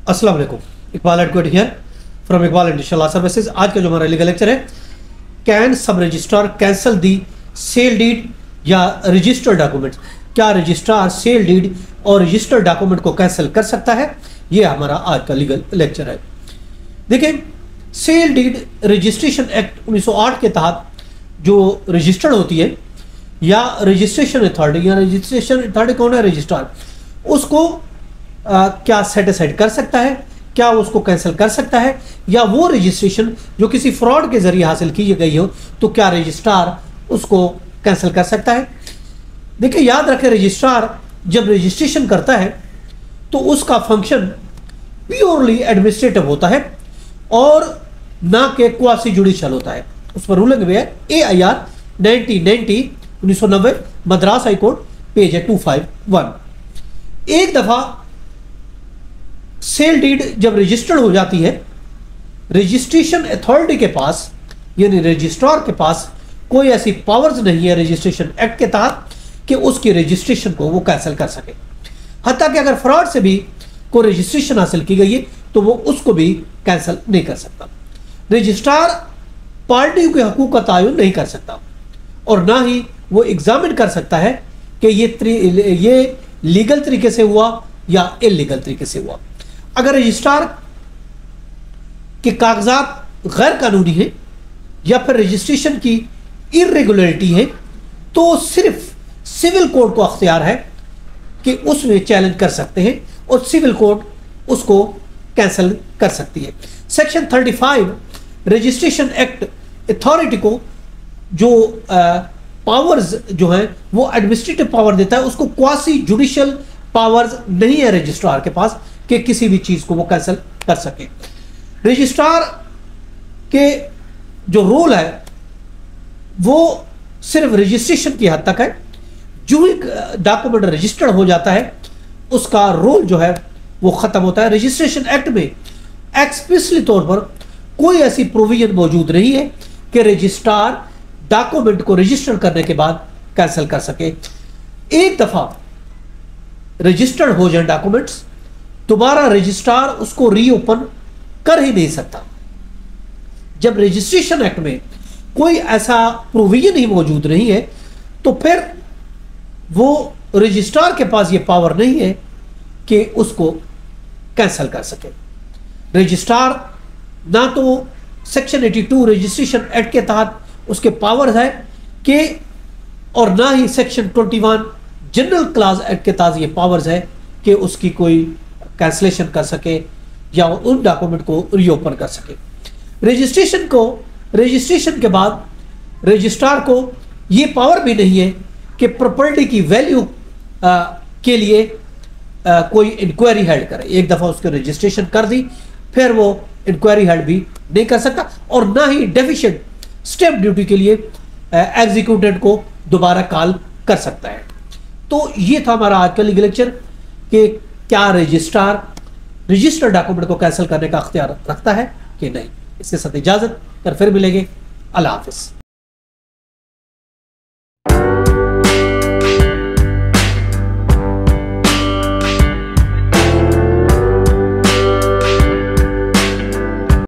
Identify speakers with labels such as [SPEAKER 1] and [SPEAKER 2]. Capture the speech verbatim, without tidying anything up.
[SPEAKER 1] अस्सलाम वालेकुम, Iqbal advocate here from Iqbal industrial law services. आज का जो हमारा लीगल लेक्चर है, can sub registrar cancel the sale deed या रजिस्टर्ड डॉक्यूमेंट्स। क्या रजिस्ट्रार सेल डीड और रजिस्टर्ड डॉक्यूमेंट को कैंसिल कर सकता है? ये हमारा आज का लीगल लेक्चर है। देखिए, सेल डीड रजिस्ट्रेशन एक्ट उन्नीस सौ आठ के तहत जो रजिस्टर्ड होती है या रजिस्ट्रेशन अथॉरिटी या रजिस्ट्रेशन अथॉरिटी कौन है? रजिस्ट्रार। उसको आ, क्या सेट असाइड कर सकता है, क्या उसको कैंसिल कर सकता है, या वो रजिस्ट्रेशन जो किसी फ्रॉड के जरिए हासिल की गई हो तो क्या रजिस्ट्रार उसको कैंसिल कर सकता है? देखिए, याद रखें, रजिस्ट्रार जब रजिस्ट्रेशन करता है तो उसका फंक्शन प्योरली एडमिनिस्ट्रेटिव होता है और ना के क्वासी जुडिशियल होता है। उस पर रूलिंग भी है A I R nineteen ninety उन्नीस सौ नब्बे मद्रास हाई कोर्ट, पेज है टू फाइव वन। एक दफा सेल डीड जब रजिस्टर्ड हो जाती है, रजिस्ट्रेशन अथॉरिटी के पास यानी रजिस्ट्रार के पास कोई ऐसी पावर्स नहीं है रजिस्ट्रेशन एक्ट के तहत कि उसकी रजिस्ट्रेशन को वो कैंसिल कर सके। हत्ता कि अगर फ्रॉड से भी कोई रजिस्ट्रेशन हासिल की गई है तो वो उसको भी कैंसिल नहीं कर सकता। रजिस्ट्रार पार्टियों के हकूक का तयन नहीं कर सकता और ना ही वो एग्जामिन कर सकता है कि ये ये लीगल तरीके से हुआ या इलीगल तरीके से हुआ। अगर रजिस्ट्रार के कागजात गैर कानूनी हैं या फिर रजिस्ट्रेशन की इरेगुलरिटी है तो सिर्फ सिविल कोर्ट को अख्तियार है कि उसमें चैलेंज कर सकते हैं और सिविल कोर्ट उसको कैंसिल कर सकती है। Section thirty five registration act authority को जो पावर्स जो हैं वो एडमिनिस्ट्रेटिव पावर देता है, उसको क्वासी जुडिशियल पावर्स नहीं है रजिस्ट्रार के पास कि किसी भी चीज को वो कैंसिल कर सके। रजिस्ट्रार के जो रोल है वो सिर्फ रजिस्ट्रेशन की हद तक है। जो ही डॉक्यूमेंट रजिस्टर्ड हो जाता है उसका रोल जो है वो खत्म होता है। रजिस्ट्रेशन एक्ट में एक्सप्लिसिटली तौर पर कोई ऐसी प्रोविजन मौजूद नहीं है कि रजिस्ट्रार डॉक्यूमेंट को रजिस्टर करने के बाद कैंसिल कर सके। एक दफा रजिस्टर्ड हो जाए डॉक्यूमेंट्स, दोबारा रजिस्ट्रार उसको रीओपन कर ही नहीं सकता। जब रजिस्ट्रेशन एक्ट में कोई ऐसा प्रोविजन ही मौजूद नहीं है तो फिर वो रजिस्ट्रार के पास ये पावर नहीं है कि उसको कैंसिल कर सके। रजिस्ट्रार ना तो section eighty two registration act के तहत उसके पावर है कि और ना ही section twenty one general clauses act के तहत ये पावर्स है कि उसकी कोई कैंसलेशन कर सके या उन डॉक्यूमेंट को रीओपन कर सके। रजिस्ट्रेशन को रजिस्ट्रेशन के बाद रजिस्ट्रार को ये पावर भी नहीं है कि प्रॉपर्टी की वैल्यू के लिए आ, कोई इंक्वायरी हेल्ड करे। एक दफा उसके रजिस्ट्रेशन कर दी फिर वो इंक्वायरी हेल्ड भी नहीं कर सकता और ना ही डेफिशिएंट स्टैंप ड्यूटी के लिए एग्जीक्यूटेड को दोबारा कॉल कर सकता है। तो ये था हमारा आज का लीगल लेक्चर कि क्या रजिस्ट्रार रजिस्टर्ड डॉक्यूमेंट को कैंसिल करने का अख्तियार रखता है कि नहीं। इसके साथ इजाजत, कर फिर मिलेंगे। अल्लाह हाफिज।